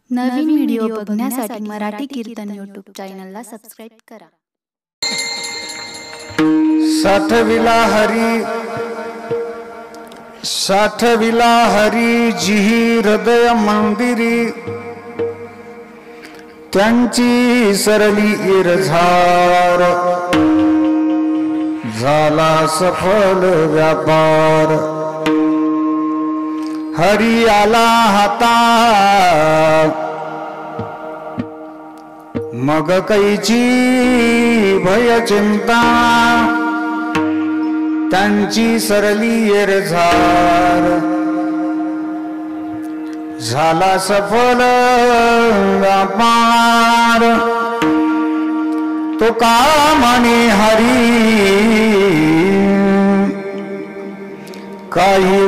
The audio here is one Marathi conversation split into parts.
नवीन व्हिडिओ बघण्यासाठी मराठी कीर्तन यूट्यूब चॅनलला सबस्क्राइब करा। साठविला हरी जिही हृदय मंदिरी, त्यांची सरली इरझार, झाला सफल व्यापार। हरी आला हातात मग कैची भय चिंता, त्यांची सरली इरझार, झाला सफल व्यापार। तो का म्हणे हरी काही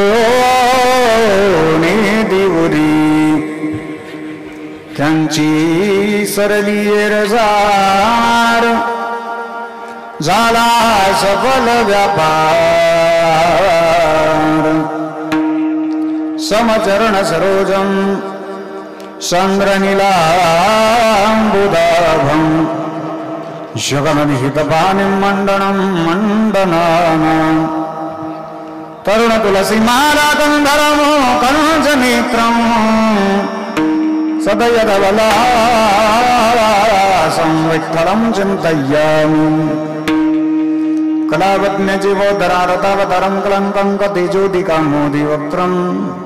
वरोने दिवरी, त्यांची सरली इरझार, झाला सफल व्यापार। समचरण सरोजम चंद्रनीलांबुदाभं, जगन्निहितपाणिं मंडनं मंडनानां, तरुण तुलसी माला गंधर्वो कंजनेत्रं, सदयदवलासं विठ्ठलं चिन्तयामि। कलावज्ञ जीवोद्धरारतावतारं कलङ्कं कतिज्योतिकामोदिवक्त्रम्,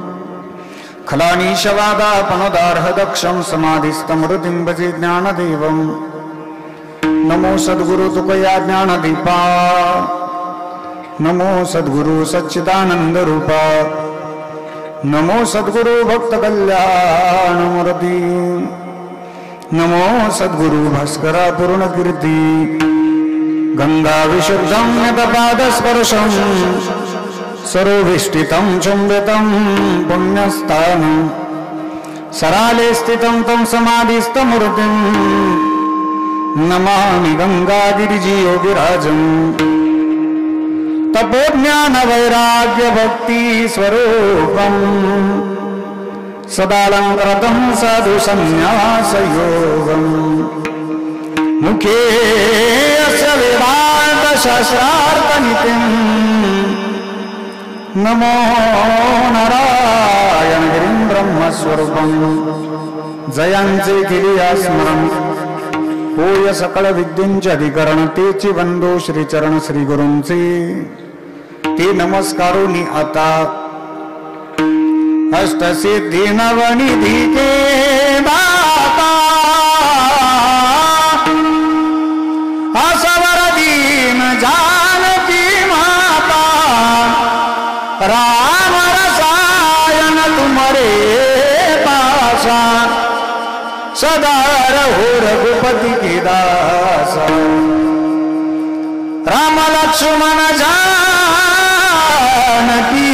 खलानीशवादापनुदार्हदक्षं समाधिस्तमृतिं भजे ज्ञानदेवम्। नमो सद्गुरु तुकया ज्ञानदीपा, नमो सद्गुरु सच्चिदानंद रूपा, नमो सद्गुरु भक्त कल्याणमूर्ति, नमो सद्गुरु भास्करा पूर्ण कीर्ति। गंगा विशुद्धं यतपादस्पर्शं, सरोविष्टितं चुम्बितं पुण्यस्थानं, सराले स्थितं तं समाधिस्थमूर्तिं, नमामि गंगागिरिजियोगिराजम्। तपोज्ञान वैराग्य भक्ति स्वरूपं, सदालंकृतं साधु संन्यास योगं। मुखे अस्य वेदांत शास्त्रार्थ नित्यं, नमो नारायण गिरिं ब्रह्मस्वरूपं। जयांचे गिरिया स्मरण होय सकळ विद्येंचे अधिकरण, तेची वंदो श्रीचरण श्री गुरूंचे, ते नमस्कारोनी आता। अष्टसिद्धी नवनिधी के दाता, असवर दीन जानकी माता। राम रसायन तुमरे पासा, सदा रहो रघुपति की दासा। राम लक्ष्मण जानकी,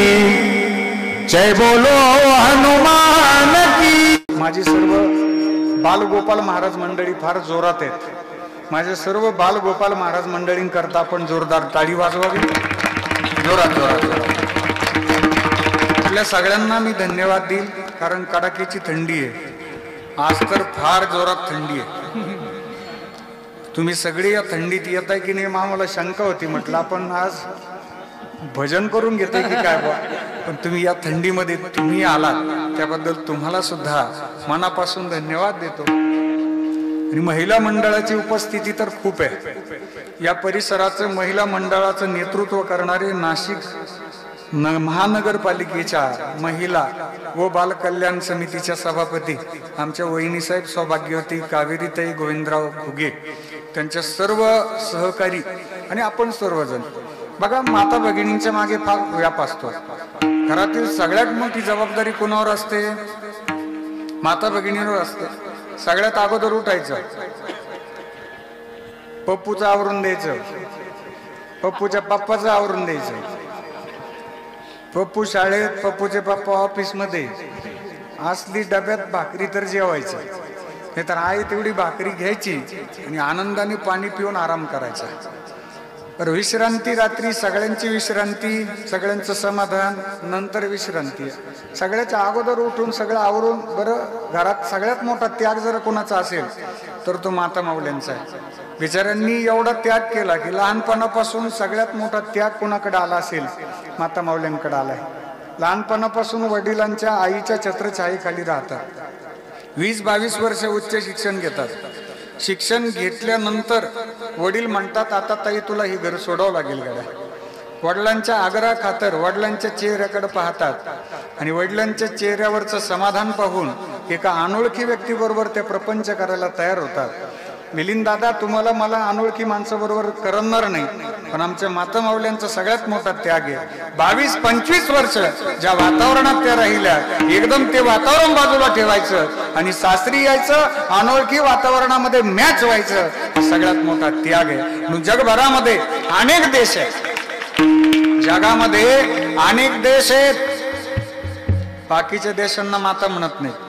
जय बोलो हनुमान की। माझी सर्व बालगोपाल महाराज मंडळी फार जोरात आहेत। माझे सर्व बालगोपाल महाराज मंडळींकरता आपण जोरदार टाळी वाजवावी। जोरात जोरात जोरात। आपल्या सगळ्यांना मी धन्यवाद देईल, कारण कडाक्याची थंडी आहे आज, तर फार जोरात थंडी आहे। तुम्ही सगळे या थंडीत येत आहे की नाही मला शंका होती, म्हटलं आपण आज भजन करून घेतोय की काय बा, पण तुम्ही या थंडीमध्ये तुम्ही आलात त्याबद्दल तुम्हाला सुद्धा मनापासून धन्यवाद देतो। आणि महिला मंडळाची उपस्थिती तर खूप आहे। या परिसराचं महिला मंडळाचं नेतृत्व करणारे नाशिक महानगरपालिकेच्या महिला व बाल कल्याण समितीच्या सभापती आमच्या वहिनीसाहेब सौभाग्यवती कावेरीताई गोविंदराव घुगे, त्यांच्या सर्व सहकारी आणि आपण सर्वजण बघा, माता भगिनींच्या मागे फार व्याप असतो। घरातील सगळ्यात मोठी जबाबदारी कोणावर असते? माता भगिनीवर असते। सगळ्यात अगोदर उठायचं, पप्पूचं आवरून द्यायचं, पप्पूच्या पप्पाचं आवरून द्यायचं। पप्पू शाळेत, पप्पूचे पप्पा ऑफिस मध्ये असली, डब्यात भाकरी तर जेवायचं, नाही तर आहे तेवढी भाकरी घ्यायची आणि आनंदाने पाणी पिऊन आराम करायचा। तर विश्रांती रात्री सगळ्यांची विश्रांती, सगळ्यांचं समाधान, नंतर विश्रांती. सगळ्याच्या अगोदर उठून सगळं आवरून बरं घरात सगळ्यात मोठा त्याग जर कोणाचा असेल तर तो माता माऊल्यांचा आहे. बिचाऱ्यांनी एवढा त्याग केला की लहानपणापासून सगळ्यात मोठा त्याग कोणाकडे आला असेल, माता माऊल्यांकडे आलाय. लहानपणापासून वडिलांच्या आईच्या छत्रछायेखाली राहतात. 20-22 वर्ष उच्च शिक्षण घेतात. शिक्षण घेतल्यानंतर वडील म्हणतात आता ताई तुला ही घर सोडावं लागेल गड्या. वडिलांच्या आग्रहा खातर वडिलांच्या चेहऱ्याकडे पाहतात आणि वडिलांच्या चेहऱ्यावरचं समाधान पाहून एका अनोळखी व्यक्तीबरोबर ते प्रपंच करायला तयार होतात. मिलिंद दादा तुम्हाला मला अनोळखी माणसाबरोबर करणार नाही, पण आमच्या माता माऊल्यांचा सगळ्यात मोठा त्याग आहे. 22-25 वर्ष ज्या वातावरणात त्या राहिल्या एकदम ते वातावरण बाजूला ठेवायचं आणि सासरी यायचं, अनोळखी वातावरणामध्ये मॅच व्हायचं, सगळ्यात मोठा त्याग आहे. जगभरामध्ये अनेक देश आहेत, जगामध्ये अनेक देश आहेत, बाकीच्या देशांना माता म्हणत नाही,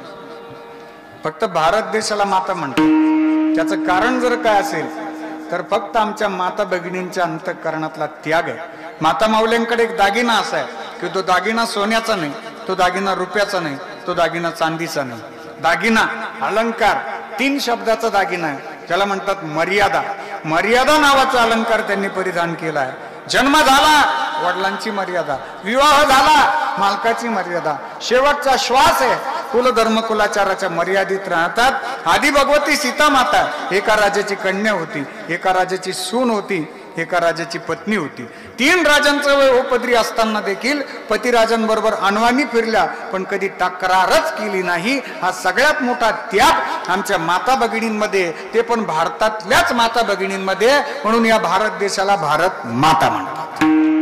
फक्त भारत देशाला माता म्हणतात. त्याचं कारण जर काय असेल तर फक्त आमच्या माता भगिनींच्या अंतःकरणातला त्याग आहे. माता माऊल्यांकडे एक दागिना असा आहे की तो दागिना सोन्याचा नाही, तो दागिना रुपयाचा नाही, तो दागिना चांदीचा नाही. दागिना अलंकार 3 शब्दाचा दागिना आहे, ज्याला म्हणतात मर्यादा. मर्यादा नावाचा अलंकार त्यांनी परिधान केला आहे. जन्म झाला वडिलांची मर्यादा, विवाह झाला मालकाची मर्यादा, शेवटचा श्वास आहे कुल धर्म कुलाचाराच्या मर्यादित राहतात. आदी भगवती सीता माता एका राजाची कन्या होती, एका राजाची सून होती, एका राजाची पत्नी होती. 3 राजांचं वय उपद्री असताना देखील पतिराजांबरोबर अनवाणी फिरल्या, पण कधी तक्रारच केली नाही. हा सगळ्यात मोठा त्याग आमच्या माता भगिनींमध्ये, ते पण भारतातल्याच माता भगिनींमध्ये. म्हणून या भारत देशाला भारत माता म्हणतात.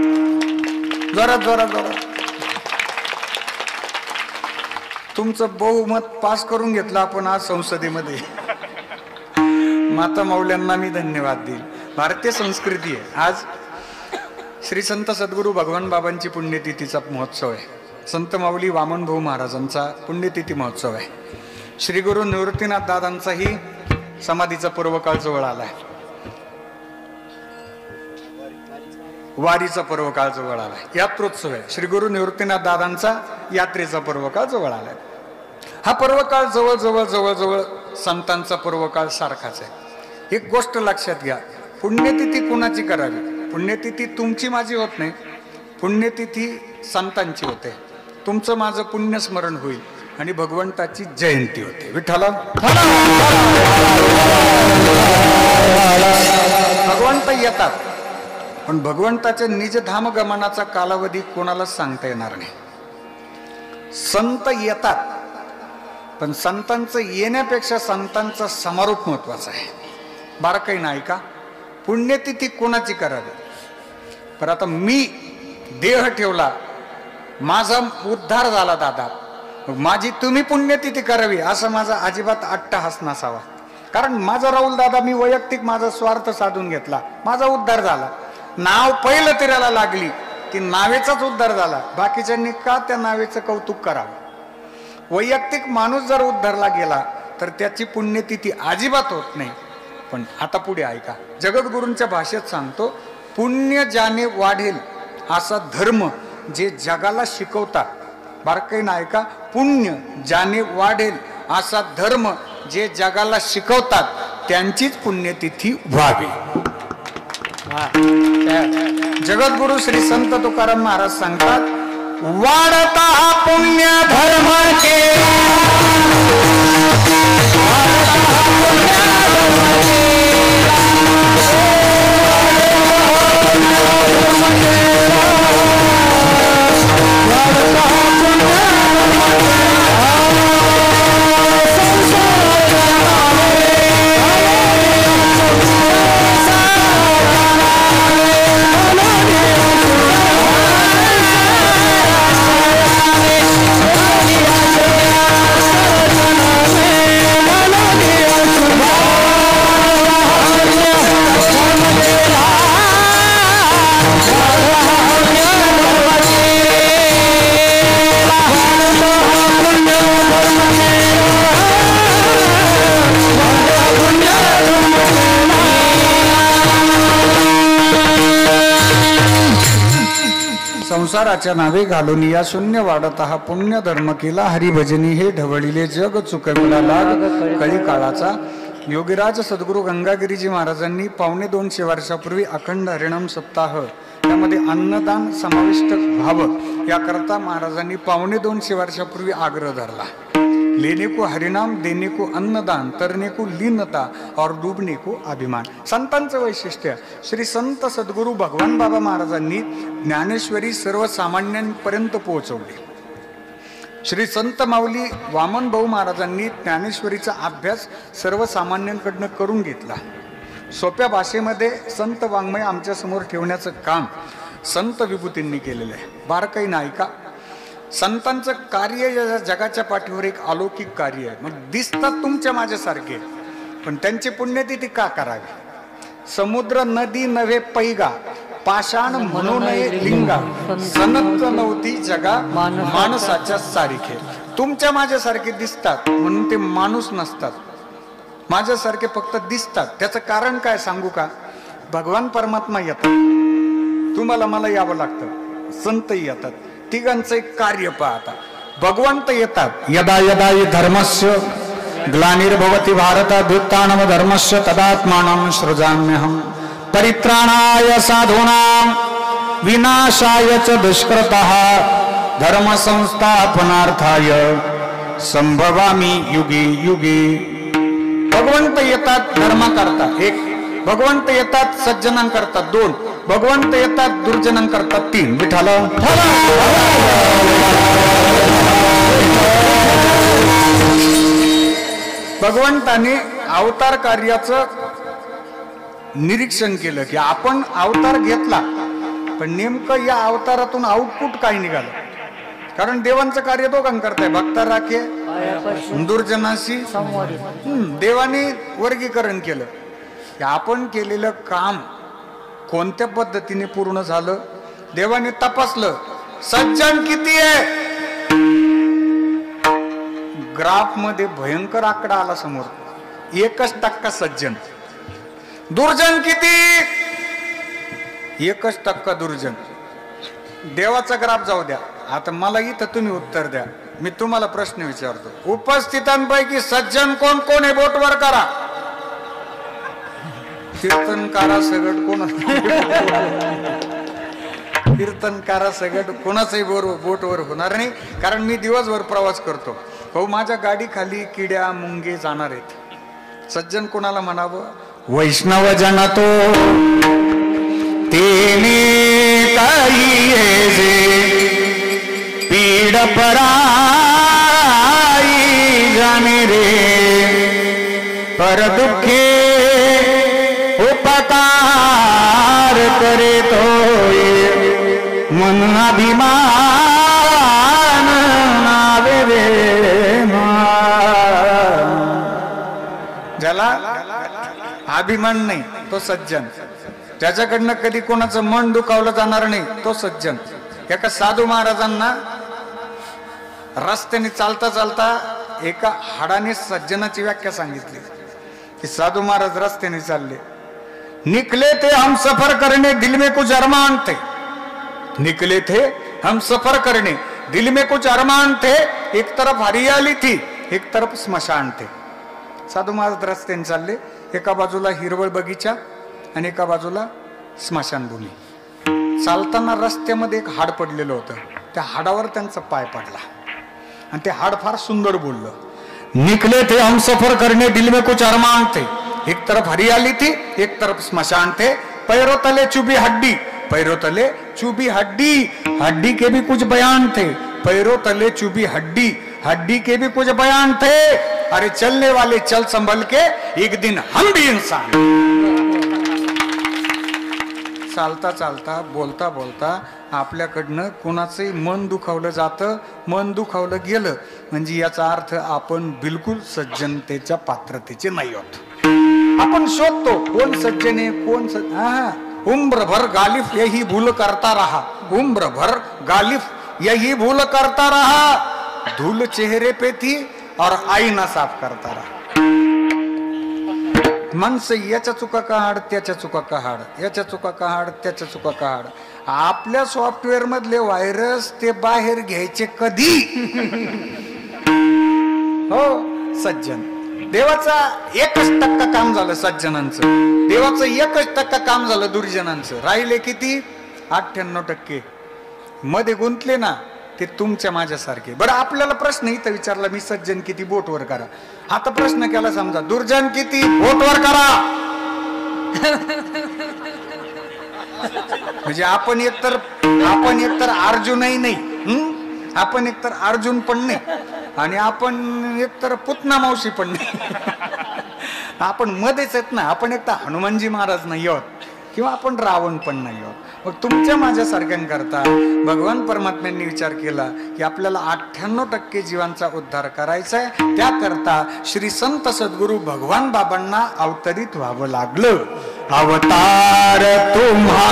जोरात जोरात जोरात तुमचं बहुमत पास करून घेतलं आपण आज संसदेमध्ये. माता माऊल्यांना मी धन्यवाद देईल. भारतीय संस्कृती आहे. आज श्री संत सद्गुरू भगवान बाबांची पुण्यतिथीचा महोत्सव आहे. संत माऊली वामन भाऊ महाराजांचा पुण्यतिथी महोत्सव आहे. श्री गुरु निवृत्तीनाथ दादांचाही समाधीचा पर्वकाळ जवळ आलाय, वारीचा पर्वकाळ जवळ आलाय, यात्रोत्सव आहे. श्री गुरु निवृत्तीनाथ दादांचा यात्रेचा पर्वकाळ जवळ आलाय. हा पर्वकाळ जवळ जवळ जवळ जवळ संतांचा पर्वकाळ सारखाच आहे. एक गोष्ट लक्षात घ्या, पुण्यतिथी कुणाची करावी? पुण्यतिथी तुमची माझी होत नाही, पुण्यतिथी संतांची होते. तुमचं माझं पुण्यस्मरण होईल आणि भगवंताची जयंती होते. विठ्ठला भगवंत येतात, पण भगवंताच्या निजधाम गमनाचा कालावधी कोणालाच सांगता येणार नाही. संत येतात, पण संतांचं येण्यापेक्षा संतांचा समारोप महत्वाचा आहे. बारकाई नाही का? पुण्यतिथी कोणाची करावी? पण आता मी देह ठेवला, माझा उद्धार झाला दादा, माझी तुम्ही पुण्यतिथी करावी असं माझा अजिबात अट्टहास नसावा. कारण माझा राहुल दादा मी वैयक्तिक माझा स्वार्थ साधून घेतला, माझा उद्धार झाला. नाव पहिलं तिराला लागली की नावेचाच उद्धार झाला. बाकीच्यांनी का त्या नावेचं कौतुक करावं? वैयक्तिक माणूस जर उद्धारला गेला तर त्याची पुण्यतिथी अजिबात होत नाही. पण आता पुढे ऐका, जगद्गुरूंच्या भाषेत सांगतो, पुण्य ज्याने वाढेल असा धर्म जे जगाला शिकवतात. बारकाईनं ऐका, पुण्य ज्याने वाढेल असा धर्म जे जगाला शिकवतात त्यांचीच पुण्यतिथी व्हावी. जगद्गुरु श्री संत तुकाराम महाराज सांगतात, वाढता पुण्य धर्माचे संसाराच्या नावे घालून या शून्य वाढत हा पुण्य धर्म केला हरिभजनी हे ढवळिले जग चुकविला लाग कळी काळाचा। योगीराज सद्गुरू गंगागिरीजी महाराजांनी 250 वर्षापूर्वी अखंड हरिनाम सप्ताह त्यामध्ये अन्नदान समाविष्ट व्हावं याकरता महाराजांनी 250 वर्षापूर्वी आग्रह धरला। लेने को हरिनाम, देने को अन्नदान, तरने को लीनता और डूबने को अभिमान। संतांचं वैशिष्ट्य श्री संत सद्गुरू भगवान बाबा महाराजांनी ज्ञानेश्वरी सर्वसामान्यांपर्यंत पोहोचवली। श्री संत माऊली वामन भाऊ महाराजांनी ज्ञानेश्वरीचा अभ्यास सर्वसामान्यांकडनं करून घेतला। सोप्या भाषेमध्ये संत वाङ्मय आमच्या समोर ठेवण्याचं काम संत विभूतींनी केलेलं आहे। बारकाई नायका संतांचं कार्य या जगाच्या पाठीवर एक अलौकिक कार्य आहे। मग दिसतात तुमच्या माझ्यासारखे, पण त्यांची पुण्यतिथी का करावी? समुद्र नदी नव्हे पैगा, पाषाण म्हणू नये लिंगा, सनत नव्हती जगा माणसाच्या सारखे। तुमच्या माझ्यासारखे दिसतात म्हणून ते माणूस नसतात, माझ्यासारखे फक्त दिसतात। त्याचं कारण काय सांगू का? भगवान परमात्मा येतात, तुम्हाला मला यावं लागतं, संतही येतात, तिघांचं एक कार्य पाहता। भगवंत येतात, यदा यदा हि धर्मस्य ग्लानिर्भवति भारत अभ्युत्थानम धर्मस्य तदात्मानं सृजाम्यहम् परित्राणाय साधूनां विनाशाय च दुष्कृतः धर्म संस्थापनार्थाय संभवामि युगे युगे। भगवंत येतात धर्म करता एक, भगवंत येतात सज्जनां करता दोन, भगवंत येतात दुर्जनां करता तीन। विठाला भगवंताने अवतार कार्याचं निरीक्षण केलं की आपण अवतार घेतला, पण नेमकं या अवतारातून आउटपुट काय निघालं? कारण देवांचं कार्य दोघां करताय, भक्ता राखे दुर्जनाशी देवाने वर्गीकरण केलं की आपण केलेलं काम कोणत्या पद्धतीने पूर्ण झालं। देवाने तपासलं, सज्जन किती आहे? ग्राफ मध्ये भयंकर आकडा आला समोर, 1% सज्जन। दुर्जन किती? 1% दुर्जन। देवाचा ग्राफ जाऊ द्या, आता मला इथं तुम्ही उत्तर द्या। मी तुम्हाला प्रश्न विचारतो, उपस्थितांपैकी सज्जन कोण कोण आहे? बोट वर करा। कीर्तनकारा सगट कोण? कीर्तनकारा सगट कोणाचंही बोटवर होणार नाही, कारण मी दिवसभर प्रवास करतो। भाऊ माझ्या गाडी खाली किड्या मुंगे जाणार आहेत। सज्जन कोणाला म्हणावं? वैष्णव जन तो तेने काही जे पीड पराई जाने रे, पर दुखे उपकार करे तो मन अभिमान नावे रे। ज्याला अभिमान नाही तो सज्जन, त्याच्याकडनं कधी कोणाचं मन दुखावलं जाणार नाही तो सज्जन। एका साधू महाराजांना रस्त्याने चालता चालता एका हाडाने सज्जनाची व्याख्या सांगितली की साधू महाराज रस्त्याने चालले, निकले थे हम सफर करने दिल में कुछ अरमान थे, निकले थे हम सफर करने दिल में कुछ अरमान थे, एक तरफ हरियाली थी एक तरफ स्मशान थे। साधू महाराज रस्त्याने चालले, एका बाजूला हिरवळ बगीचा आणि एका बाजूला स्मशानभूमी। चालताना रस्त्यामध्ये एक हाड पडलेलं होतं, त्या हाडावर त्यांचा पाय पडला आणि ते हाड फार सुंदर बोललं, निकले थे हम सफर करने दिल में कुछ अरमान थे, एक तरफ हरियाली थी एक तरफ स्मशान थे, पैरों तले चुभी हड्डी, पैरों तले चुभी हड्डी, हड्डी के भी कुछ बयान थे, पैरों तले चुभी हड्डी, हड्डी के भी कुछ बयान थे, अरे चलने वाले चल संभल के एक दिन हम भी इंसान। चालता चालता बोलता बोलता आपल्याकडनं कोणाचंही मन दुखावलं जातं, मन दुखावलं गेलं म्हणजे याचा अर्थ आपण बिलकुल सज्जनतेच्या पात्रतेचे नाही आहोत। आपण शोधतो कोण सज्जन आहे कोण उम्र भर गालिफ यही भूल करता रहा, उम्र भर गालिफ यही भूल करता रहा, धूल चेहरे पे थी और आईना साफ करता रहा। माणसं याच्या चुका काढ, त्याच्या चुका काढ, याच्या चुका काढ, त्याच्या चुका काढ. आपल्या सॉफ्टवेअर मधले व्हायरस ते बाहेर घ्यायचे कधी? हो सज्जन, देवाचा 1% काम झालं सज्जनांचं, देवाचं 1% काम झालं दुर्जनांचं. राहिले किती? 98% मध्ये गुंतले ना ते तुमच्या माझ्यासारखे. बरं आपल्याला प्रश्न इथं विचारला मी, सज्जन किती बोटवर करा. आता प्रश्न केला समजा दुर्जन किती बोटवर करा. म्हणजे आपण एकतर अर्जुनही नाही, आपण एकतर अर्जुन पण नाही, आणि आपण एकतर पुतना मावशी पण नाही. आपण मध्येच आहेत ना. आपण एकतर हनुमानजी महाराज नाही आहोत किंवा आपण रावण पण नाही आहोत. मग तुमच्या माझ्यासारख्यांकरता भगवान परमात्म्यांनी विचार केला की आपल्याला 98% जीवांचा उद्धार करायचा आहे. त्याकरता श्री संत सद्गुरू भगवान बाबांना अवतरित व्हावं लागलं. अवतार तुम्हा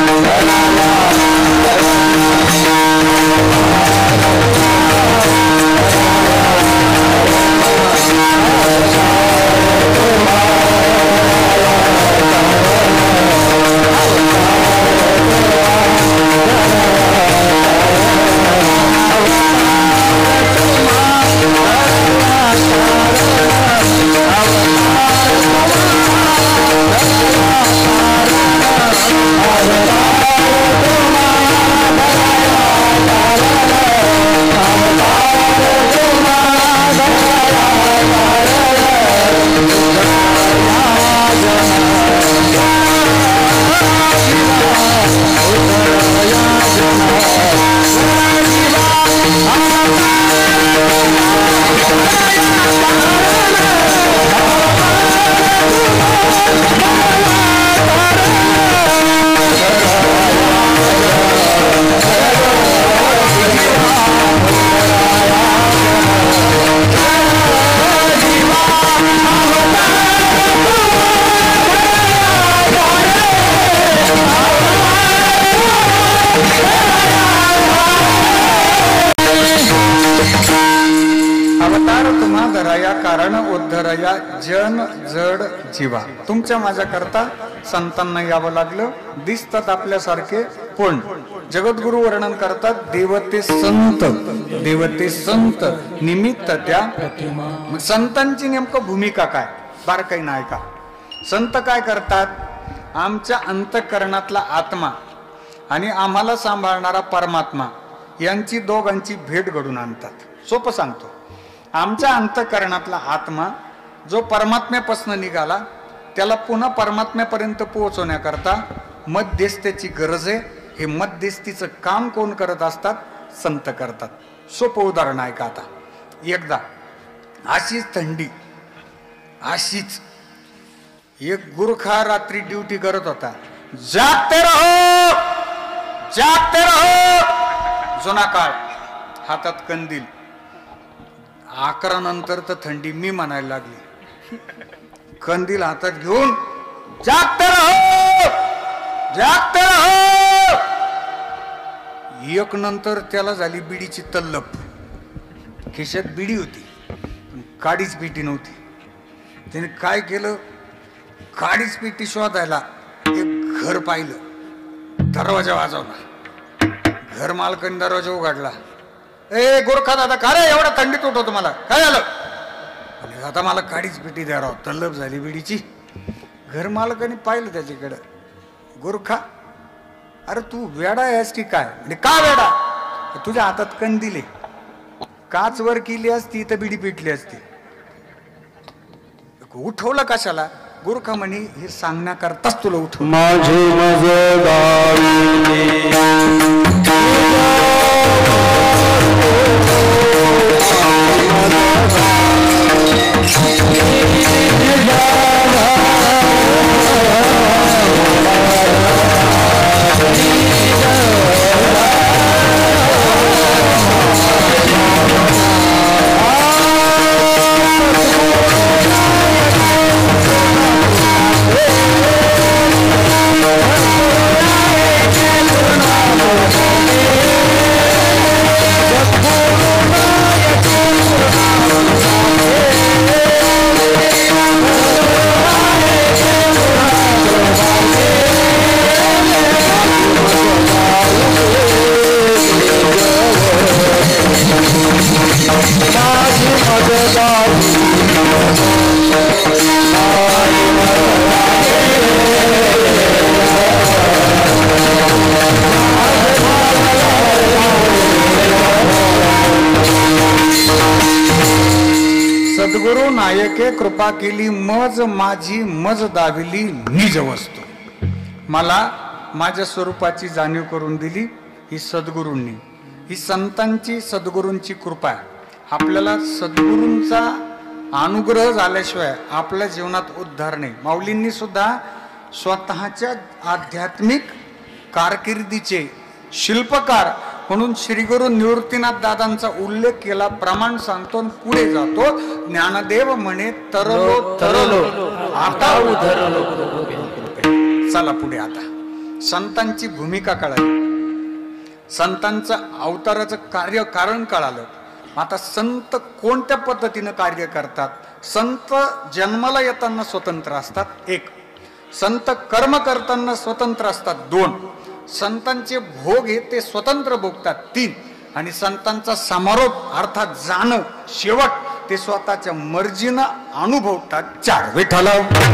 कारण उद्धरया जन जड जीवा. तुमच्या माझ्या करता संतांना यावं लागलं. दिसतात आपल्यासारखे पण जगद्गुरु वर्णन करतात देवते संत, देवते संत निमित्त त्या प्रतिमा. संतांची नेमकं भूमिका काय? बारकाई नाही का? संत काय करतात? आमच्या अंतःकरणातला आत्मा आणि आम्हाला सांभाळणारा परमात्मा यांची दोघांची भेट घडून आणतात. सोपं सांगतो, आमच्या अंतःकरणातला आत्मा जो परमात्म्यापासून निघाला त्याला पुन्हा परमात्म्यापर्यंत पोहोचवण्याकरता मध्यस्थीची गरज आहे. हे मध्यस्थीचं काम कोण करत असतात? संत करतात. सोपं उदाहरण आहे का? आता एकदा अशीच थंडी, अशीच एक गुरखा रात्री ड्युटी करत होता. जागते रहो, जागते रहो. जुना काळ, हातात कंदील. 11 नंतर तर थंडी मी म्हणायला लागली. कंदील हातात घेऊन जागते रहो, जागते रहो. 1 नंतर त्याला झाली बिडीची तल्लप. खिशात बिडी होती पण काडीच पेटी नव्हती. त्याने काय केलं? काडीच पेटी शोधायला एक घर पाहिलं. दरवाजा वाजवला. घर मालकाने दरवाजा उघडला. ए गोरखा दादा, का रे एवढा थंडीत उठवतो मला? काय झालं? आता मला काडीच पेटी द्या राव, तल्लप झाली बिडीची. घर मालकाने पाहिलं त्याच्याकडं. गोरखा, अरे तू वेडा आहेस की काय? म्हणजे का वेडा? तुझ्या हातात कंदील आहे. काच वर केली असती तर बिडी पेटली असती. उठवलं कशाला? गोरखा म्हणे हे सांगण्याकरताच तुला उठव. माझे सद्गुरु नायके कृपा केली मज माझी मज दाविली निज वस्तू. मला माझ्या स्वरूपाची जाणीव करून दिली ही सद्गुरूंनी. ही संतांची सद्गुरूंची कृपा आहे. आपल्याला सद्गुरूंचा अनुग्रह झाल्याशिवाय आपल्या जीवनात उद्धार नाही. माऊलींनी सुद्धा स्वतःच्या आध्यात्मिक कारकिर्दीचे शिल्पकार म्हणून श्री गुरु निवृत्तीनाथ दादांचा उल्लेख केला. प्रमाण सांगतो पुढे जातो. ज्ञानदेव म्हणे तरलो तरलो आता उधरलो. चला पुढे. आता संतांची भूमिका कळाली, संतांचं अवताराचं कार्य कारण कळालं. आता संत कोणत्या पद्धतीनं कार्य करतात? संत जन्माला येताना स्वतंत्र असतात 1, संत कर्म करताना स्वतंत्र असतात 2, संतांचे भोग हे ते स्वतंत्र भोगतात 3, आणि संतांचा समारोप अर्थात जाणं शेवट ते स्वतःच्या मर्जीनं अनुभवतात 4. विठ्ठल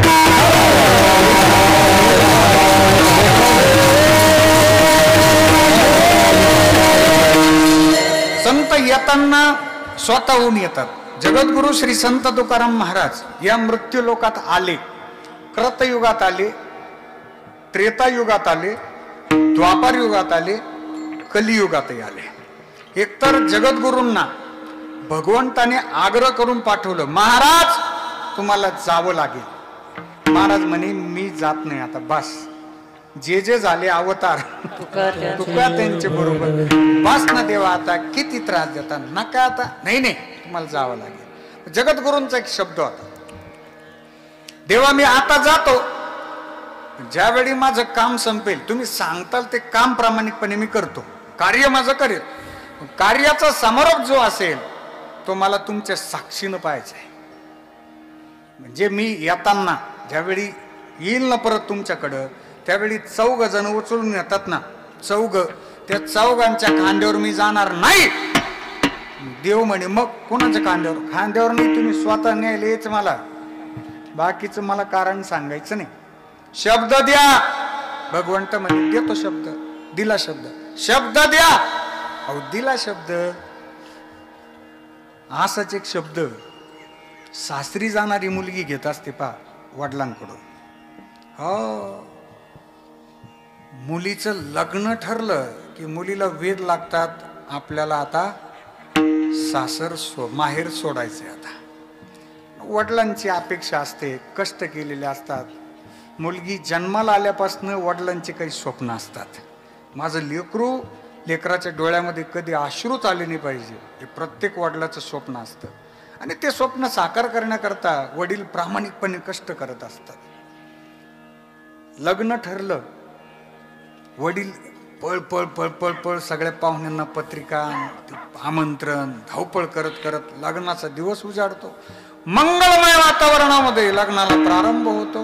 संत येताना स्वतःहून येतात. जगद्गुरु श्री संत तुकाराम महाराज या मृत्यू लोकात आले. कृतयुगात आले, त्रेतायुगात आले, द्वापार युगात आले, कलियुगातही आले. एकतर जगद्गुरूंना भगवंताने आग्रह करून पाठवलं, महाराज तुम्हाला जावं लागेल. महाराज म्हणे मी जात नाही आता, बस जे जे झाले अवतार तुका त्यांचे बरोबर, बस ना देवा आता किती त्रास देतात, नका आता. नाही नाही तुम्हाला जावं लागेल. जगद्गुरूंचा एक शब्द होता, देवा मी आता जातो, ज्यावेळी माझं काम संपेल तुम्ही सांगताल ते काम प्रामाणिकपणे मी करतो, कार्य माझं करेल. कार्याचा समारोप जो असेल तो मला तुमच्या साक्षीनं पाहायचा आहे. म्हणजे मी येताना ज्यावेळी येईल ना परत तुमच्याकडं, त्यावेळी 4 जण उचलून येतात ना, 4, त्या 4 खांद्यावर मी जाणार नाही. देव म्हणे मग कोणाच्या खांद्यावर? खांद्यावर नाही, तुम्ही स्वतः न्यायलेच मला, बाकीचं मला कारण सांगायचं नाही. शब्द द्या. भगवंत म्हणे देतो शब्द. दिला शब्द. शब्द द्या. अहो दिला शब्द. असाच एक शब्द सासरी जाणारी मुलगी घेत असते पा वडिलांकडून. हो, मुलीचं लग्न ठरलं की मुलीला वेद लागतात, आपल्याला आता माहेर सोडायचे. आता वडिलांची अपेक्षा असते, कष्ट केलेले असतात. मुलगी जन्माला आल्यापासून वडिलांचे काही स्वप्न असतात. माझं लेकराच्या डोळ्यामध्ये कधी अश्रूच आले नाही पाहिजे, हे प्रत्येक वडिलाचं स्वप्न असतं. आणि ते स्वप्न साकार करण्याकरता वडील प्रामाणिकपणे कष्ट करत असतात. लग्न ठरलं, वडील पळ पळ पळ पळ पळ सगळ्या पाहुण्यांना पत्रिका, आमंत्रण, धावपळ करत करत लग्नाचा दिवस उजाडतो. मंगलमय वातावरणामध्ये लग्नाला प्रारंभ होतो.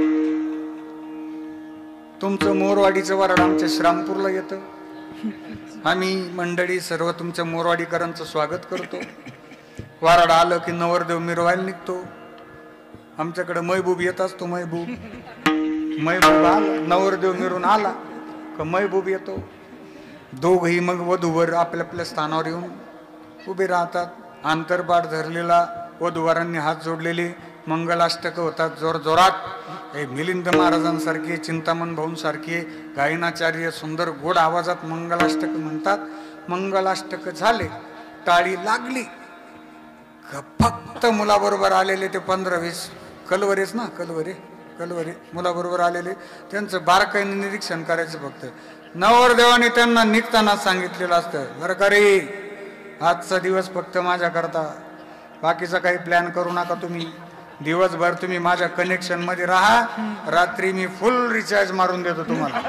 तुमचं मोरवाडीचं वराड आमच्या श्रामपूरला येतं. आम्ही मंडळी सर्व तुमच्या मोरवाडीकरांचं स्वागत करतो. वराड आलं की नवरदेव मिरवायला निघतो. आमच्याकडे महबूब येत असतो. महबूब आला, नवरदेव मिरून आला का महबूब येतो. दोघही मग वधूवर आपल्या आपल्या स्थानावर येऊन उभे राहतात. आंतरपाठ धरलेला, वधूवरांनी हात जोडलेले, मंगलाष्टक होतात जोर जोरात. मिलिंद महाराजांसारखे, चिंतामण भाऊंसारखे गायनाचार्य सुंदर गोड आवाजात मंगलाष्टक म्हणतात. मंगलाष्टक झाले, टाळी लागली, फक्त मुलाबरोबर आलेले ते 15-20 कलवरेच ना, कलवरे मुलाबरोबर आलेले, त्यांचं बारकाईने निरीक्षण करायचं. फक्त नवरदेवाने त्यांना निघताना सांगितलेलं असतं, बरं का रे, आजचा दिवस फक्त माझ्या करता, बाकीचा काही प्लॅन करू नका तुम्ही. दिवसभर तुम्ही माझ्या कनेक्शन मध्ये राहा, रात्री मी फुल रिचार्ज मारून देतो तुम्हाला.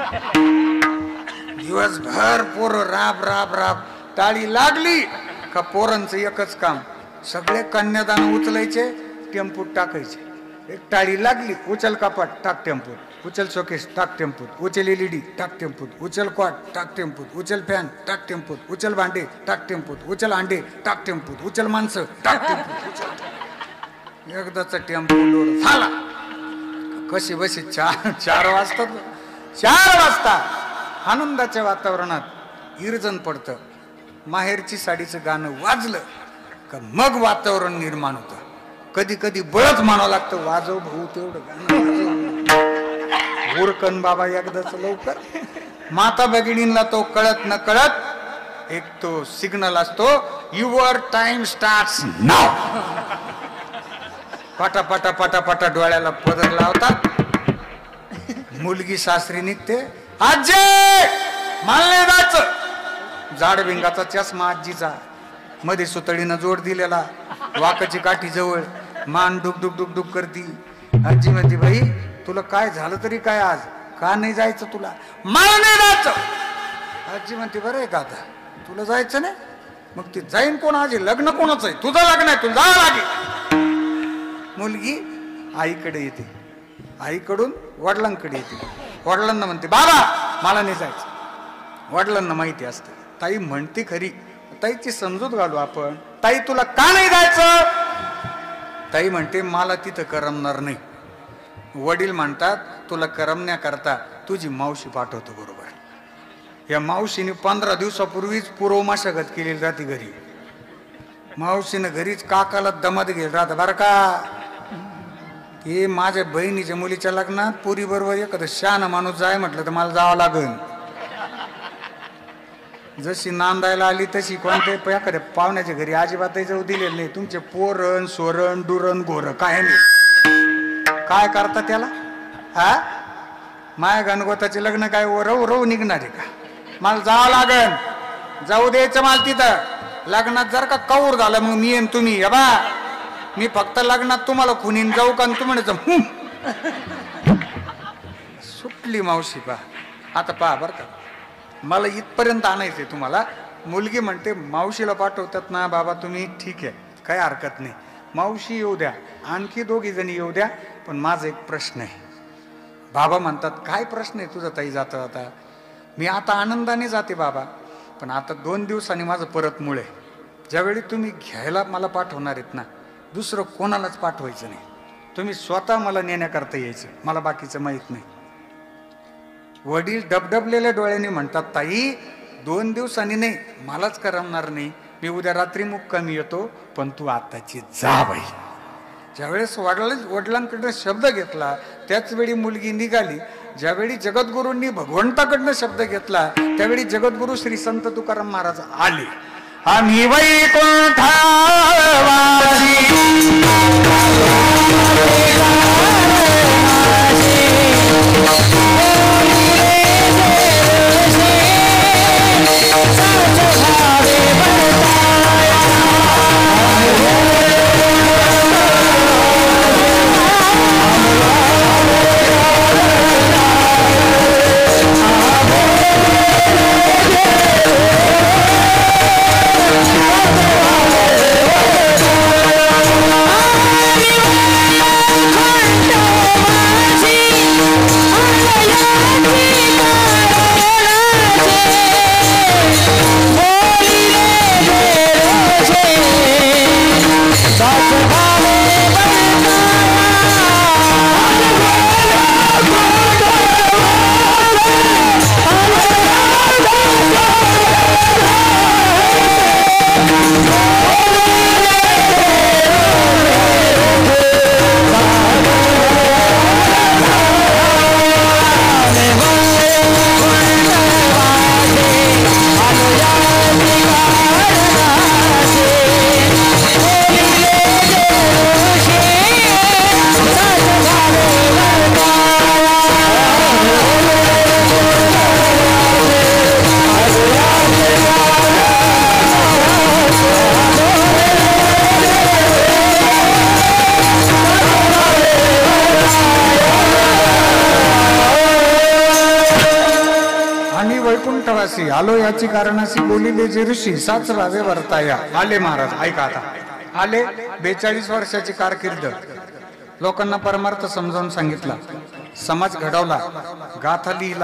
दिवसभर पोरं राब राब राब. टाळी लागली का पोरांचं एकच काम, सगळे कन्यादान उचलायचे, टेम्पूत टाकायचे. एक टाळी लागली, उचल कपाट टाक टेम्पूत, उचल शोकेस टाक टेम्पूत, उचल LED टाक टेम्पूत, उचल क्वाट टाक टेम्पूत, उचल फॅन टाक टेम्पूत, उचल भांडे टाक टेम्पूत, उचल अंडे टाक टेम्पूत, उचल माणसं टाक टेम्पूत. एकदाचा टेम्पो लोड झाला. कशी बशी 4 वाजता 4 वाजता आनंदाच्या वातावरणात इरजन पडतं. माहेरची साडीचं गाणं वाजलं का मग वातावरण निर्माण होतं. कधी कधी बळच म्हणावं लागतं, वाजव भाऊ तेवढं गाणं, उरकन बाबा एकदाच लवकर. माता भगिनींना तो कळत न कळत एक तो सिग्नल असतो, युअर टाइम स्टार्ट्स नाव. पटा पटा पटा पटा डोळ्याला पदर लावतात. मुलगी सासरी निघते, आजी मला नाही जायचं. जाड भिंगाचा चष्मा आजीचा, मध्ये सुतळीनं जोड दिलेला, वाकाची काठी जवळ, मान डुक डुक डुक डुक करती. आजी म्हणते, भाई तुला काय झालं तरी काय, आज का नाही जायचं तुला? मला नाही जायचं. आजी म्हणते, बरं आहे का आता तुला जायचं नाही? मग ती जाईन कोण? आजी लग्न कोणाचं आहे? तुझं लग्न आहे, तुला जावं लागेल. मुलगी आईकडे येते, आईकडून वडिलांकडे येते. वडिलांना म्हणते, बाबा मला नाही जायचं. वडिलांना माहिती असतं, ताई म्हणते खरी, ताईची समजूत घालू आपण. ताई तुला का नाही जायचं? ताई म्हणते, मला तिथं करमणार नाही. वडील म्हणतात, तुला करमण्याकरता तुझी मावशी पाठवतो बरोबर. या मावशीने 15 दिवसापूर्वीच पूर्व मशागत केलेली राहते घरी. मावशीनं घरीच काकाला दमात गेल राहत बरं का. हे माझ्या बहिणीच्या मुलीच्या लग्नात पुरी बरोबर एखादं शहाणा माणूस जाय म्हटलं तर मला जावं लागेल. जशी नांदायला आली तशी कोणत्या एखाद्या पाहुण्याच्या घरी अजिबातही जाऊ दिलेलं नाही. तुमचे पोरण सोरण डुरण गोर काय नाही, काय करता त्याला? हा माया गणगोताचे लग्न काय रव रव निघणार आहे का? मला जावं लागेल, जाऊ द्यायचं मला तिथं. लग्नात जर का कौर झालं मग मी येईन, तुम्ही या बा. मी फक्त लग्नात तुम्हाला खुनीन जाऊ का? तू म्हणायचं सुटली मावशी. पा आता पहा बरं का, मला इथपर्यंत आणायचंय तुम्हाला. मुलगी म्हणते, मावशीला पाठवतात ना बाबा तुम्ही, ठीक आहे काही हरकत नाही, मावशी येऊ द्या, आणखी 2 जणी येऊ द्या, पण माझा एक प्रश्न आहे. बाबा म्हणतात, काय प्रश्न आहे तुझा ताई? जाता आता मी आता आनंदाने जाते बाबा, पण आता 2 दिवसांनी माझं परत मुळे. ज्यावेळी तुम्ही घ्यायला मला पाठवणार आहेत ना, दुसरं कोणालाच पाठवायचं नाही. तुम्ही स्वतः मला नेण्याकरता यायचं, मला बाकीचं माहित नाही. वडील डबडबलेल्या डोळ्यांनी म्हणतात, ताई 2 दिवसांनी नाही, मलाच करमणार नाही, मी उद्या रात्री मुक्कामी येतो, पण तू आताची जा बाई. ज्यावेळेस वडिलांकडनं शब्द घेतला त्याच वेळी मुलगी निघाली. ज्यावेळी जगद्गुरूंनी भगवंताकडनं शब्द घेतला त्यावेळी जगद्गुरु श्री संत तुकाराम महाराज आले. आम्ही वैकुंठावासी आलो याची कारणाशी बोलिले जे ऋषी साच रावे वर्ताया. आले महाराज, ऐका आता. आले 42 वर्षाची कारकीर्द, लोकांना परमार्थ समजावून सांगितला, समाज घडवला, गाथा लिहिला.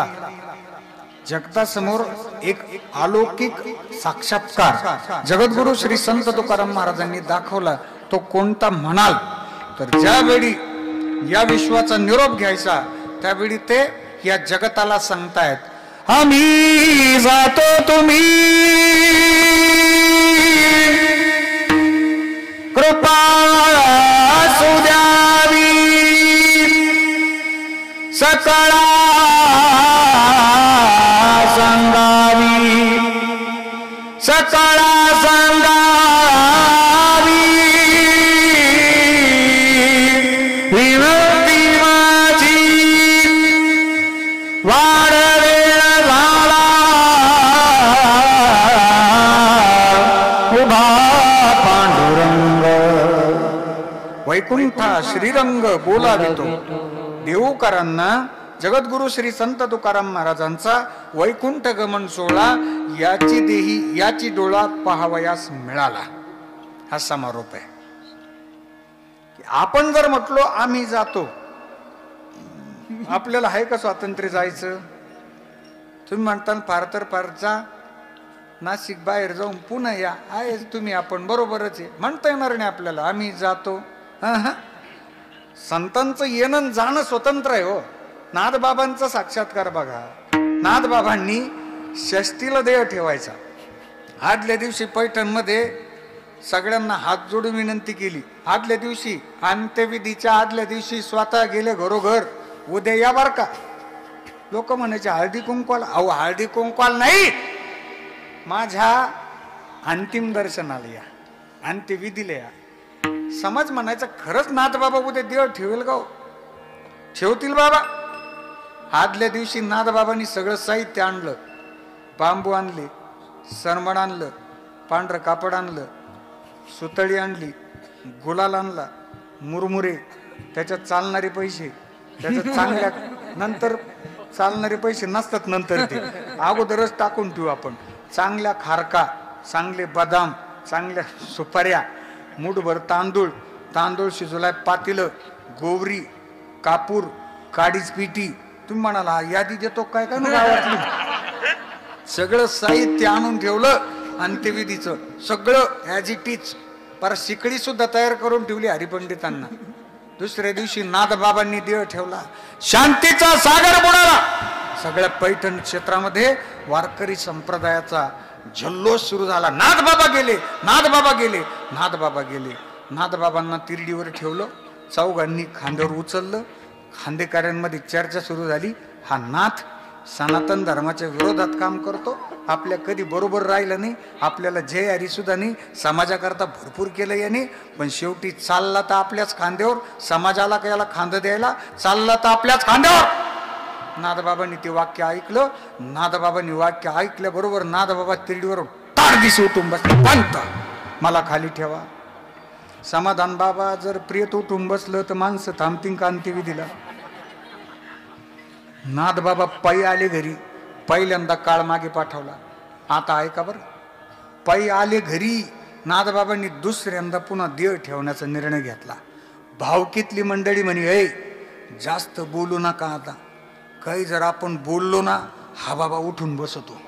जगतासमोर एक अलौकिक साक्षात्कार जगद्गुरु श्री संत तुकाराम महाराजांनी दाखवला. तो कोणता म्हणाल तर ज्यावेळी या विश्वाचा निरोप घ्यायचा त्यावेळी ते या जगताला सांगतायत, आम्ही जातो तुम्ही कृपा सकळा संगावी सकळा संगावी विनंती माझी वाढ वेळ झाला उभा पांडुरंग वैकुंठा श्रीरंग बोलावितो देऊकारांना जगद्गुरु श्री संत तुकाराम महाराजांचा वैकुंठ गमन सोहळा याची देही याची डोळा पाहावयास मिळाला हा समारोप आहे. आपण जर म्हटलो आम्ही जातो, आपल्याला आहे का स्वातंत्र्य जायचं? तुम्ही म्हणता फार तर फार जा नाशिक बाहेर जाऊन पुन्हा या, आहे तुम्ही आपण बरोबरच आहे म्हणता येणार नाही आपल्याला आम्ही जातो. संतांचं येणं जाणं स्वतंत्र आहे हो. नाथबाबांचा साक्षात्कार बघा. नाथबाबांनी षष्टीला देह ठेवायचा. आदल्या दिवशी पैठणमध्ये सगळ्यांना हात जोडून विनंती केली. आदल्या दिवशी अंत्यविधीच्या आदल्या दिवशी स्वतः गेले घरोघर, उद्या या बर का. लोक म्हणायचे हळदी कुंकवाल. अहो हळदी कुंकवाल नाही, माझ्या अंतिम दर्शनाला या, अंत्यविधीला या. समाज म्हणायचा खरंच नाथबाबा उद्या देव ठेवेल का? ठेवतील बाबा. आदल्या दिवशी नाथबाबांनी सगळं साहित्य आणलं. बांबू आणले, सरमण आणलं, पांढरं कापड आणलं, सुतळी आणली, गुलाल आणला, मुरमुरे, त्याच्यात चालणारे पैसे, त्याच्यात चांगल्या नंतर चालणारे पैसे नसतात नंतर ते अगोदरच टाकून ठेवू आपण. चांगल्या खारका, चांगले बदाम, चांगल्या सुपाऱ्या, मूठभर तांदूळ, तांदूळ शिजवलाय पातेलं, गोवरी, कापूर, काडीच पिठी. तुम्ही म्हणाला यादी देतो काय काय ना गावातली. सगळं साहित्य आणून ठेवलं अंत्यविधीचं, सगळं ॲज इट इज. पर शिकडी सुद्धा तयार करून ठेवली हरिपंडितांना. दुसऱ्या दिवशी नाथबाबांनी देह ठेवला. शांतीचा सागर बुडाला. सगळ्या पैठण क्षेत्रामध्ये वारकरी संप्रदायाचा जल्लोष सुरू झाला. नाथबाबा गेले, नाथबाबा गेले, नाथबाबा गेले. नाथबाबांना तिरडीवर ठेवलं, चौघांनी खांद्यावर उचललं. खांदेकऱ्यांमध्ये चर्चा सुरू झाली. हा नाथ सनातन धर्माच्या विरोधात काम करतो, आपल्या कधी बरोबर राहिलं नाही, आपल्याला जय हरी सुद्धा नाही, समाजाकरता भरपूर केलं याने, पण शेवटी चालला तर आपल्याच खांद्यावर, समाजाला याला खांद द्यायला चालला तर आपल्याच खांद्यावर. नाथबाबांनी ते वाक्य ऐकलं. नाथबाबांनी वाक्य ऐकल्याबरोबर नाथबाबा तिरडीवर ताडदिशी उठून बसले. पंत मला खाली ठेवा. समाधान बाबा जर प्रियत उठून बसलं तर माणसं थांबतील का अंत्यविधीला? नाथबाबा पायी आले घरी. पहिल्यांदा काळ मागे पाठवला. आता ऐका बरं, पायी आले घरी. नाथबाबांनी दुसऱ्यांदा पुन्हा देह ठेवण्याचा निर्णय घेतला. भावकीतली मंडळी म्हणे ऐ जास्त बोलू नका आता, काही जर आपण बोललो ना हा बाबा उठून बसतो.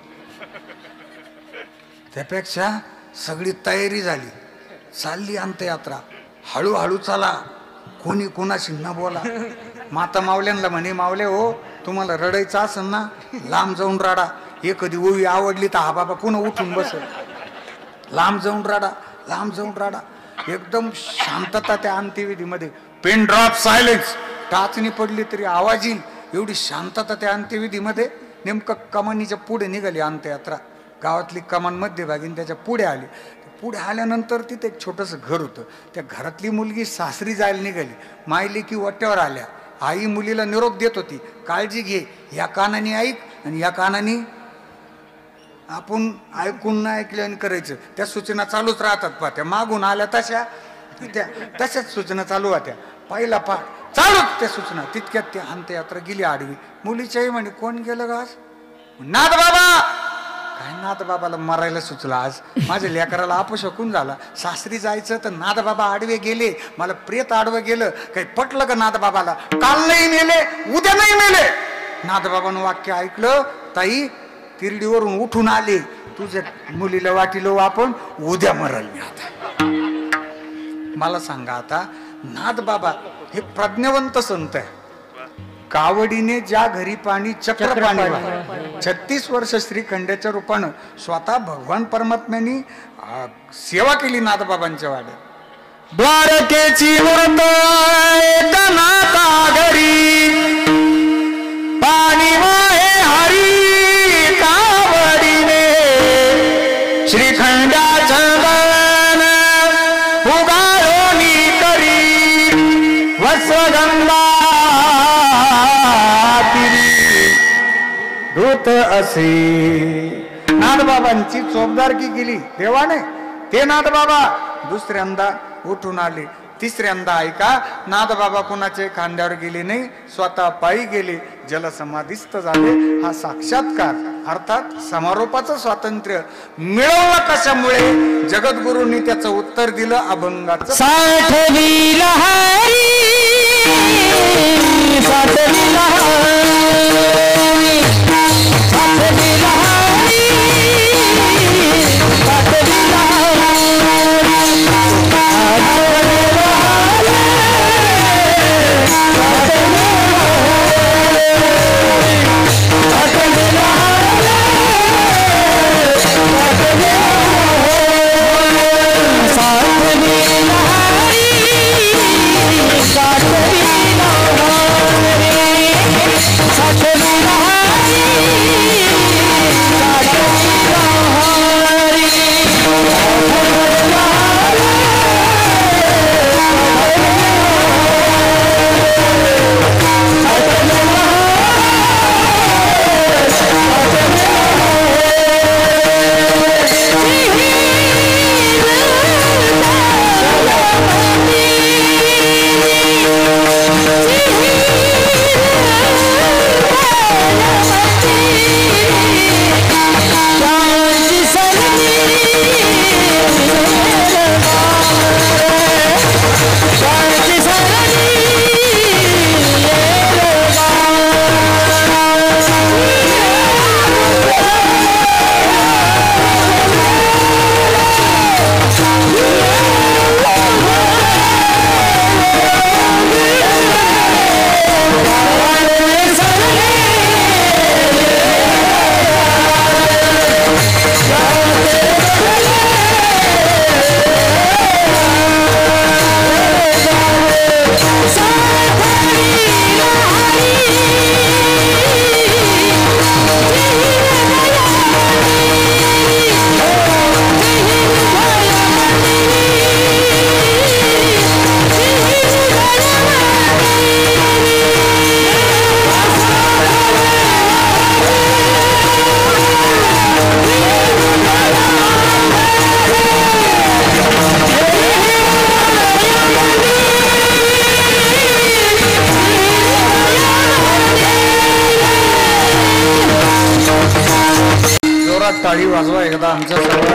त्यापेक्षा सगळी तयारी झाली, चालली अंत्ययात्रा. हळूहळू चला, कोणी कोणाशी न बोला. माता मावल्यांना म्हणे मावले हो तुम्हाला रडायचं असेल ना लांब जाऊन रडा, एखादी ओवी आवडली तर हा बाबा पुन्हा उठून बसेल. लांब जाऊन रडा, लांब जाऊन रडा. एकदम शांतता त्या अंत्यविधीमध्ये. Pen drop silence. टाचणी पडली तरी आवाज येईल एवढी शांतता त्या अंत्यविधीमध्ये. नेमकं कमानीच्या पुढे निघाली अंत्ययात्रा. गावातली कमान मध्यभागी त्याच्या पुढे आली. पुढे आल्यानंतर तिथे एक छोटंसं घर होतं. त्या घरातली मुलगी सासरी जायला निघाली. मायली की वट्यावर आल्या. आई मुलीला निरोप देत होती, काळजी घे, या कानाने ऐक आणि या कानाने आपण ऐकून नाही ऐकलं आणि करायचं. त्या सूचना चालूच राहतात. पहा त्या मागून आल्या तशाच सूचना चालू होत्या. पहिला पाठ चालूच त्या सूचना. तितक्यात ती अंत्ययात्रा गेली आडवी. मुलीच्याही म्हणे कोण गेलं ग आज? नाथबाबा. काय नाथबाबाला मरायला सुचला आज? माझ्या लेकराला अपशकून झाला. सासरी जायचं तर नाथबाबा आडवे गेले, मला प्रेत आडवं गेलं. काही पटलं का नाथबाबाला? काल नाही मेले, उद्या नाही मेले. नाथबाबानं वाक्य ऐकलं. ताई तिरडीवरून उठून आले, तुझ्या मुलीला वाटिलो आपण, उद्या मरल मी आता. मला सांगा आता, नाथबाबा हे प्रज्ञावंत संत आहे. कावडीने ज्या घरी पाणी चक्र पाणी 36 वर्ष श्रीखंड्याच्या रूपानं स्वतः भगवान परमात्म्यांनी सेवा केली नाथबाबांच्या वाड्यात. द्वारकेची मूर्त नाथा घरी असे. नाथबाबांची चोपदारकी केली देवाने. ते नाथबाबा दुसऱ्यांदा उठून आले. तिसऱ्यांदा ऐका, नाथबाबा कुणाचे खांद्यावर गेले नाही, स्वतः पायी गेले, जलसमाधीस्थ झाले. हा साक्षात्कार अर्थात समारोपाचं स्वातंत्र्य मिळवलं कशामुळे? जगद्गुरूंनी त्याचं उत्तर दिलं अभंगाचं. साठवी लहारी साठवी लहारी साठवी लहारी साठवी टाळी वाजवा एकदा आमच्या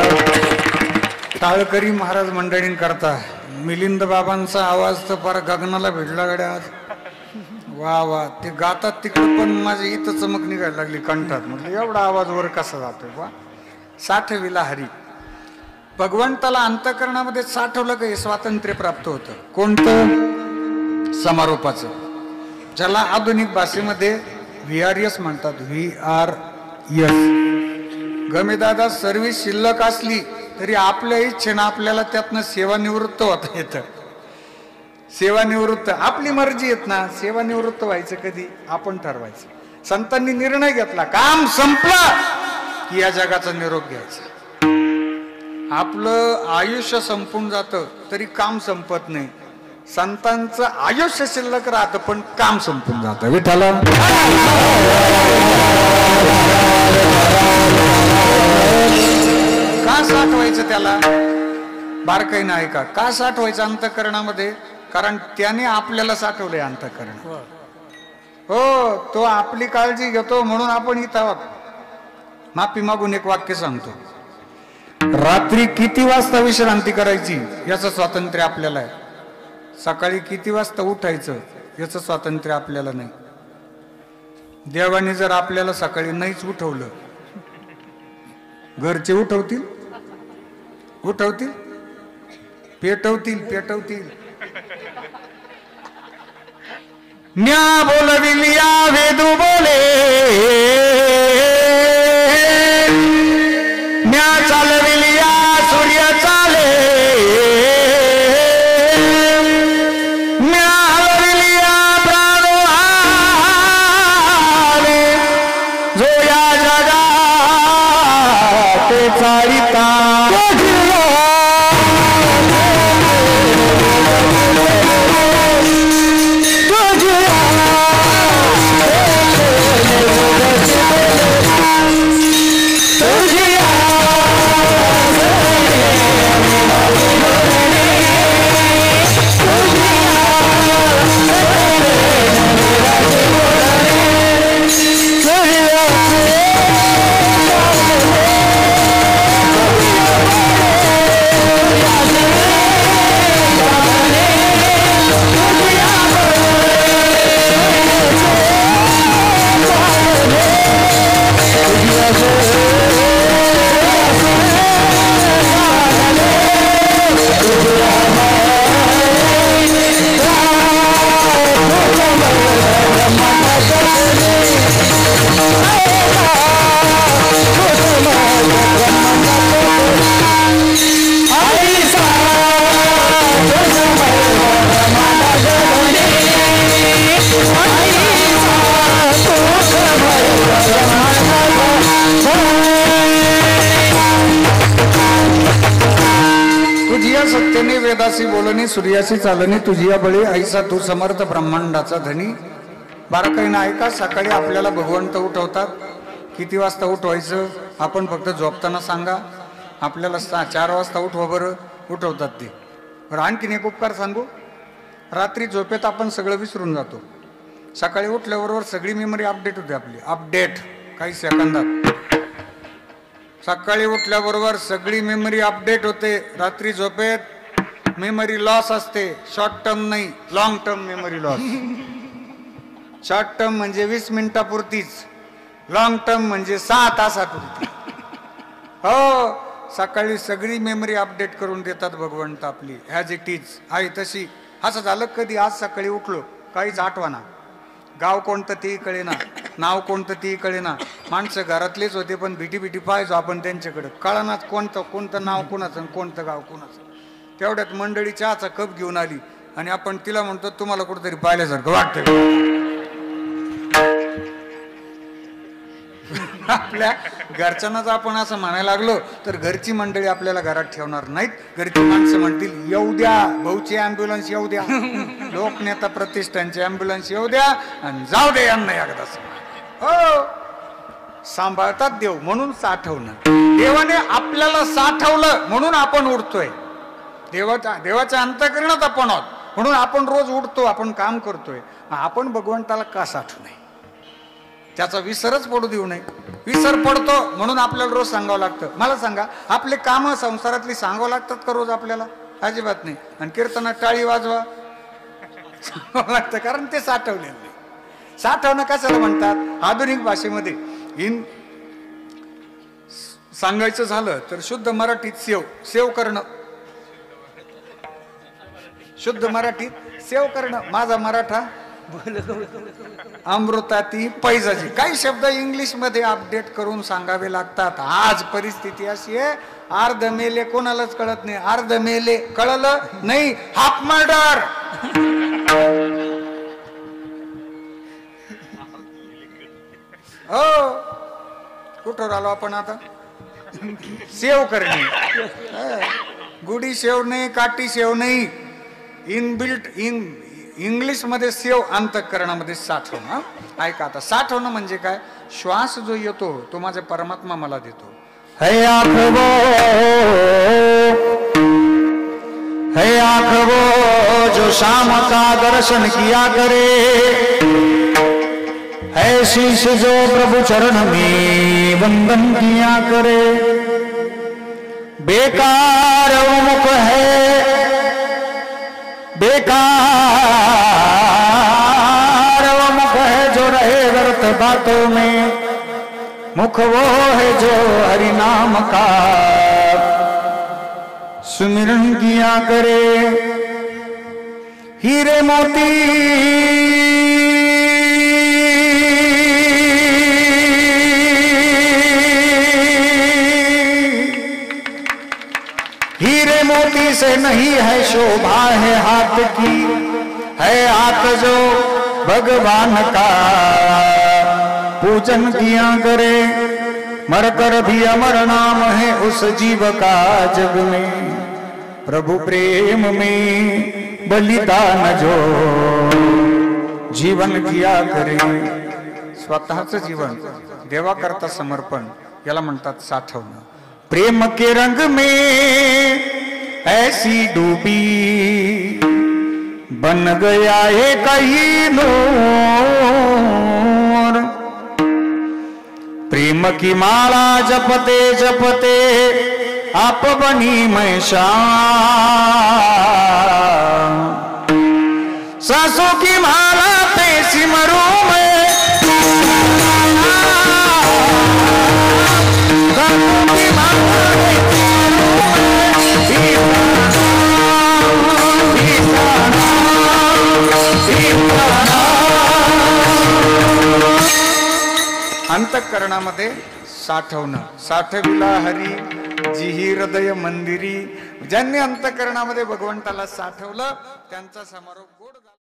सर्व टाळकरी महाराज मंडळींकरता. मिलिंद बाबांचा आवाज तर फार गगनाला भेटला गड्या आज. वा वा, ते गातात तिकडं पण माझी इथं चमक निघायला लागली कंठात. म्हटलं एवढा आवाज वर कसा जातोय वा. साठविला हरी. भगवंताला अंतःकरणामध्ये साठवलं का हे स्वातंत्र्य प्राप्त होतं. कोणतं? समारोपाचं, ज्याला आधुनिक भाषेमध्ये VRS म्हणतात. VRS. गमेदादा सर्व्हिस शिल्लक असली तरी आपल्या इच्छेनं आपल्याला त्यातनं सेवानिवृत्त होता येतं. सेवानिवृत्त आपली मर्जी येत ना. सेवानिवृत्त व्हायचं कधी आपण ठरवायचं. संतांनी निर्णय घेतला, काम संपलं की या जगाचा निरोप घ्यायचा. आपलं आयुष्य संपून जातं तरी काम संपत नाही. संतांचं आयुष्य शिल्लक राहतं पण काम संपून जातं. विठ्ठला का साठवायचं त्याला? बारकाई नाही का साठवायचं अंतःकरणामध्ये? कारण त्याने आपल्याला साठवलंय अंतःकरण. हो, तो आपली काळजी घेतो म्हणून आपण इथं आहोत. माफी मागून एक वाक्य सांगतो. रात्री किती वाजता विश्रांती करायची याचं स्वातंत्र्य आपल्याला आहे. सकाळी किती वाजता उठायचं याचं स्वातंत्र्य आपल्याला नाही. देवाने जर आपल्याला सकाळी नाहीच उठवलं, घरचे उठवतील उठवतील पेटवतील पेटवतील. म्या बोलविलिया वेदू बोले, म्या चालविलिया सूर्य चाले, म्या हलविलिया प्राणो आले, जो या जगा ते चालिता. इंद्राशी बोलणी सूर्याशी चालणी तुझी या बळी ऐसा तू समर्थ ब्रह्मांडाचा धनी. बारकाईनं ऐका. सकाळी आपल्याला भगवंत उठवतात. किती वाजता उठवायचं आपण फक्त झोपताना सांगा. आपल्याला 4 वाजता उठवा बरं. उठवतात ते. बरं आणखीन एक उपकार सांगू. रात्री झोपेत आपण सगळं विसरून जातो. सकाळी उठल्याबरोबर सगळी मेमरी अपडेट होते आपली. अपडेट काही सेकंदात. सकाळी उठल्याबरोबर सगळी मेमरी अपडेट होते. रात्री झोपेत मेमरी लॉस असते. शॉर्ट टर्म नाही, long term memory loss. Short term म्हणजे 20 मिनिटापुरतीच. लॉंग टर्म म्हणजे 6 तासापुरती. हो, सकाळी सगळी मेमरी अपडेट करून देतात भगवंत आपली. ॲज इट इज आहे तशी. असं झालं कधी आज सकाळी उठलो काहीच आठवना. गाव कोणतं तेही कळेना, नाव कोणतं तेही कळेना. माणसं घरातलेच होते पण भीटी पाहायचो आपण त्यांच्याकडे. कळनाच कोणतं नाव कोणाचं कोणतं गाव कोणाचं. तेवढ्यात मंडळी चहाचा कप घेऊन आली आणि आपण तिला म्हणतो तुम्हाला कुठेतरी पाहिल्यासारखं वाटतं. आपल्या घरच्यांनाच आपण असं म्हणायला लागलो तर घरची मंडळी आपल्याला घरात ठेवणार नाहीत. घरची माणसं म्हणतील येऊ द्या, भाऊची ॲम्ब्युलन्स येऊ द्या, लोकनेता प्रतिष्ठानची ॲम्ब्युलन्स येऊ द्या आणि जाऊ दे यांना एकदा. हो, सांभाळतात देव म्हणून साठवणं. देवाने आपल्याला साठवलं म्हणून आपण उठतोय. देवाच्या अंतःकरणात आपण आहोत म्हणून आपण रोज उठतो, आपण काम करतोय. आपण भगवंताला का साठवू नये, त्याचा विसरच पडू देऊ नये. विसर पडतो म्हणून आपल्याला रोज सांगावं लागतं. मला सांगा, आपले कामं संसारातली सांगावं लागतात का रोज आपल्याला? अजिबात नाही. आणि कीर्तनात टाळी वाजवा सांगावं लागतं, कारण ते साठवलेलं नाही. साठवणं कशाला म्हणतात आधुनिक भाषेमध्ये? सांगायचं झालं तर शुद्ध मराठीत सेव करणं. शुद्ध मराठीत सेव करणं. माझा मराठा अमृताती पैजाची. काही शब्द इंग्लिश मध्ये अपडेट करून सांगावे लागतात. आज परिस्थिती अशी आहे, अर्ध मेले कोणालाच कळत नाही. अर्ध मेले कळलं नाही, हाफ मर्डर. हो, कुठं आलो आपण आता? सेव करणे. गुढी शेव नाही, काठी शेव नाही. इनबिल्ट इंग्लिश मध्ये सेव, अंतःकरणामध्ये साठवणं. ऐका आता, साठवणं म्हणजे काय? श्वास जो येतो तो माझा परमात्मा मला देतो. है आँख वो जो शाम का दर्शन किया करे, है शीश जो प्रभु चरण में वंदन किया करे. बेकार वो मुख है, बेकार वो मुख है जो रहे व्यर्थ बातों में. मुख वो है जो हरि नाम का सुमिरन किया करे. हीरे मोती हीरे मोती से नहीं है शोभा है हाथ की, है हाथ जो भगवान का पूजन किया करे. मरकर भी अमर नाम है उस जीव का जग में. प्रभु प्रेम में बलिदान जो जीवन किया करे. स्वतःचं जीवन देवाकरता समर्पण, याला म्हणतात साठवणं. प्रेम के रंग में ऐसी डूबी बन गया एक ही नूर. प्रेम की माला जपते जपते आप बनी मैं शाम. सांसों की माला पे सिमरू मैं, अंतःकरणामध्ये साठवणं. साठविला हरी जिही हृदय मंदिरी. ज्यांनी अंतःकरणामध्ये भगवंताला साठवलं त्यांचा समारोप गोड झाला.